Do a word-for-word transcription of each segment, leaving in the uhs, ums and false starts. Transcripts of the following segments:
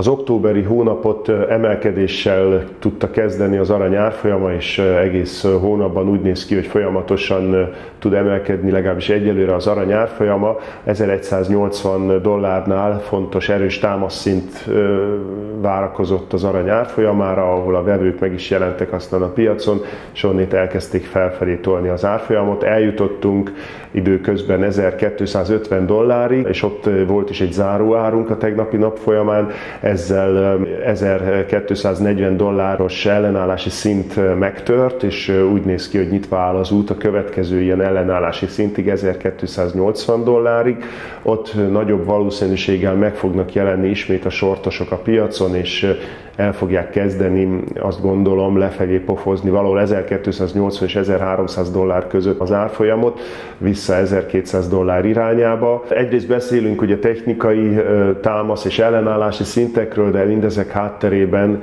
Az októberi hónapot emelkedéssel tudta kezdeni az arany árfolyama, és egész hónapban úgy néz ki, hogy folyamatosan tud emelkedni, legalábbis egyelőre az arany árfolyama. ezeregyszáznyolcvan dollárnál fontos erős támaszszint várakozott az arany árfolyamára, ahol a vevők meg is jelentek aztán a piacon, és onnét elkezdték felfelé tolni az árfolyamot. Eljutottunk időközben ezerkétszázötven dollárig, és ott volt is egy záróárunk a tegnapi nap folyamán, ezzel ezerkétszáznegyven dolláros ellenállási szint megtört, és úgy néz ki, hogy nyitva áll az út a következő ilyen ellenállási szintig, ezerkétszáznyolcvan dollárig. Ott nagyobb valószínűséggel meg fognak jelenni ismét a sortosok a piacon, és el fogják kezdeni, azt gondolom, lefelé pofozni valahol ezerkétszáznyolcvan és ezerháromszáz dollár között az árfolyamot, vissza ezerkétszáz dollár irányába. Egyrészt beszélünk ugye technikai támasz és ellenállási szintekről, de mindezek hátterében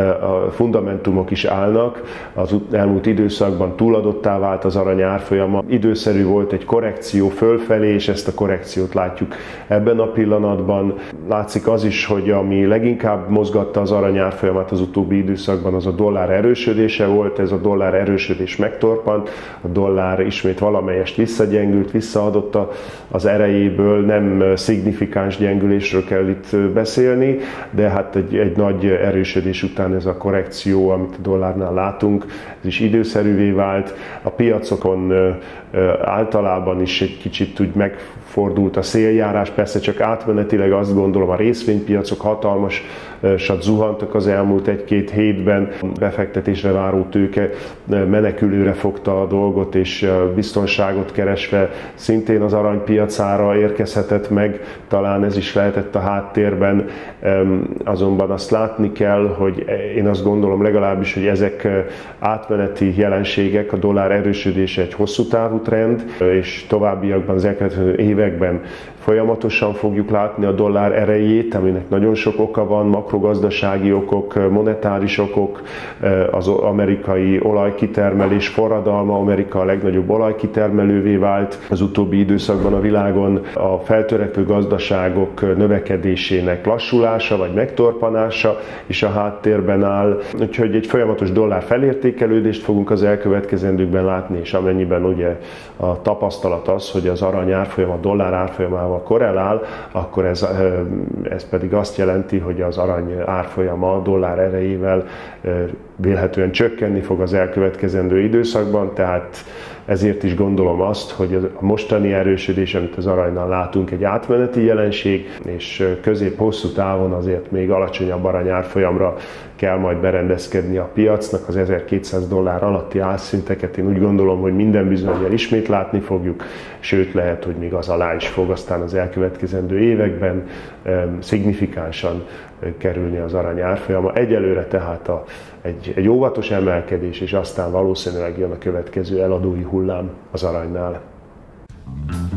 a fundamentumok is állnak. Az elmúlt időszakban túladottá vált az arany árfolyama, időszerű volt egy korrekció fölfelé, és ezt a korrekciót látjuk ebben a pillanatban. Látszik az is, hogy ami leginkább mozgatta az arany árfolyamát az utóbbi időszakban, az a dollár erősödése volt. Ez a dollár erősödés megtorpant, a dollár ismét valamelyest visszagyengült, visszaadott az erejéből, nem szignifikáns gyengülésről kell itt beszélni, de hát egy, egy nagy erősödés után ez a korrekció, amit a dollárnál látunk, ez is időszerűvé vált. A piacokon általában is egy kicsit úgy megfordult a széljárás, persze csak átmenetileg azt gondolom, a részvénypiacok hatalmasat zuhantak az elmúlt egy-két hétben, befektetésre váró tőke menekülőre fogta a dolgot, és biztonságot keresve szintén az aranypiacára érkezhetett meg, talán ez is lehetett a háttérben, azonban azt látni kell, hogy én azt gondolom legalábbis, hogy ezek átmeneti jelenségek, a dollár erősödése egy hosszú távú trend, és továbbiakban az elkövetkező években folyamatosan fogjuk látni a dollár erejét, aminek nagyon sok oka van, makrogazdasági okok, monetáris okok, az amerikai olajkitermelés forradalma, Amerika a legnagyobb olajkitermelővé vált az utóbbi időszakban a világon, a feltörekvő gazdaságok növekedésének lassulása vagy megtorpanása is a háttérben áll, úgyhogy egy folyamatos dollár felértékelődést fogunk az elkövetkezendőkben látni, és amennyiben ugye a tapasztalat az, hogy az arany árfolyam a dollár árfolyamával korrelál, akkor ez, ez pedig azt jelenti, hogy az arany árfolyama a dollár erejével vélhetően csökkenni fog az elkövetkezendő időszakban, tehát ezért is gondolom azt, hogy a mostani erősödés, amit az aranynál látunk, egy átmeneti jelenség, és közép-hosszú távon azért még alacsonyabb aranyárfolyamra kell majd berendezkedni a piacnak, az ezerkétszáz dollár alatti árszinteket én úgy gondolom, hogy minden bizonnyal ismét látni fogjuk, sőt lehet, hogy még az alá is fog aztán az elkövetkezendő években szignifikánsan kerülni az arany árfolyama. Egyelőre tehát a, egy, egy óvatos emelkedés, és aztán valószínűleg jön a következő eladói hullám az aranynál.